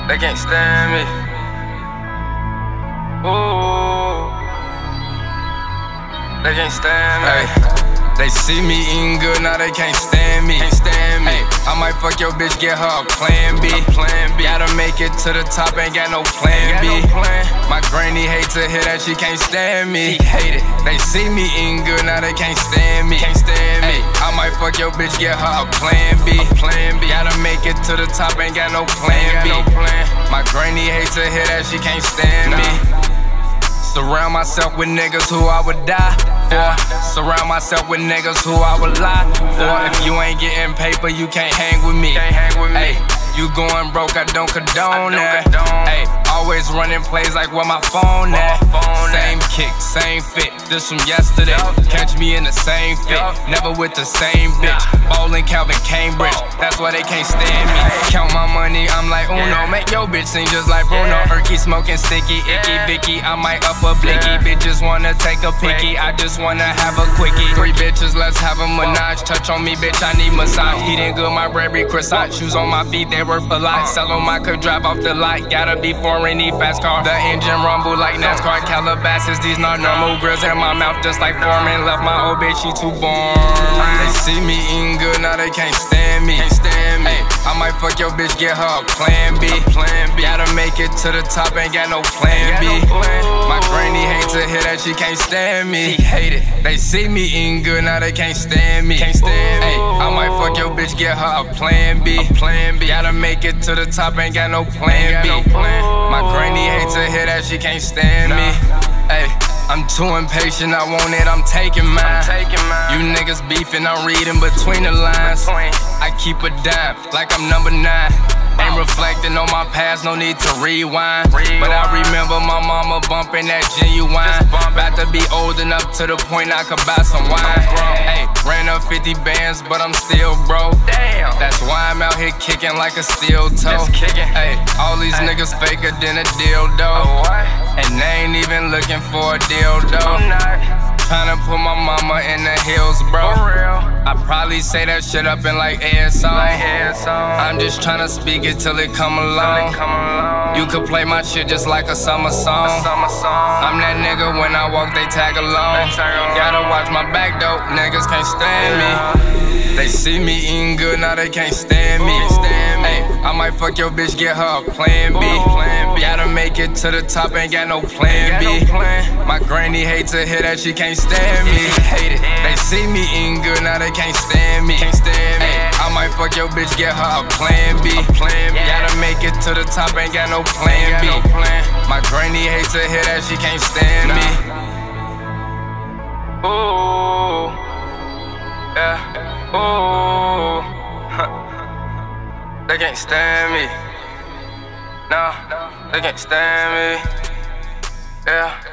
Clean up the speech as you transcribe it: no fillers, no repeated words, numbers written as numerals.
They can't stand me. Ooh. They can't stand me. Hey. They see me eating good, now they can't stand me. Hey, I might fuck your bitch, get her a plan B. Gotta make it to the top, ain't got no plan B. My granny hates to hear that she can't stand me. She hate it. They see me eating good, now they can't stand me. Hey, I might fuck your bitch, get her a plan B. Gotta make it to the top, ain't got no plan B. My granny hates to hear that she can't stand me. Surround myself with niggas who I would die for. Surround myself with niggas who I would lie for. If you ain't getting paper, you can't hang with me. Ay, you going broke, I don't condone that. Ay, always running plays like where my phone at. Same kick, same fit, this from yesterday. Catch me in the same fit, never with the same bitch. Ballin' Calvin Cambridge, that's why they can't stand me. Count my money, I'm like Uno. Make your bitch sing just like Bruno. Erky smoking sticky, icky Vicky, I might up a blicky. Bitches wanna take a picky, I just wanna have a quickie. 3 bitches, let's have a menage. Touch on me, bitch, I need massage. Eating good, my Burberry croissant. Shoes on my feet, they worth a lot. Sell on my could drive off the lot. Gotta be foreign, need fast car. The engine rumble like NASCAR. Calabasas, these not normal. Grills in my mouth just like Foreman. Left my old bitch, she too boring. They see me eating good, now they can't stand me. Hey, I might fuck your bitch, get her a plan B. Gotta make it to the top, ain't got no plan B. My granny hates to hear that she can't stand me. She hate it. They see me eating good, now they can't stand me. Hey, I might fuck your bitch, get her a plan B. Gotta make it to the top, ain't got no plan B. My granny hates to hear that she can't stand me. Hey, I'm too impatient, I want it, I'm taking mine. You niggas beefing, I'm reading between the lines. I keep a dime like I'm number 9. Ain't reflecting on my past, no need to rewind. But I remember my mama bumping that genuine. About to be old enough to the point I could buy some wine. Hey, ran up 50 bands, but I'm still broke. That's why I'm out here kicking like a steel toe. Hey, all these niggas faker than a dildo. And they ain't even looking for a dildo. Tryna put my mama in the hills, bro. I probably say that shit up in like ASO. I'm just tryna speak it till it come along. You could play my shit just like a summer song. I'm that nigga, when I walk they tag along. Gotta watch my back though, niggas can't stand me. They see me eating good, now they can't stand me. Hey, I might fuck your bitch, get her a plan B. Gotta make it to the top, ain't got no plan B. My granny hates to hear that she can't stand me. They see me eating good, now they can't stand me. Hey, I might fuck your bitch, get her a plan B. Gotta make it to the top, ain't got no plan B. My granny hates to hear that she can't stand me. Ooh, yeah, ooh. They can't stand me. No, they can't stand me. Yeah.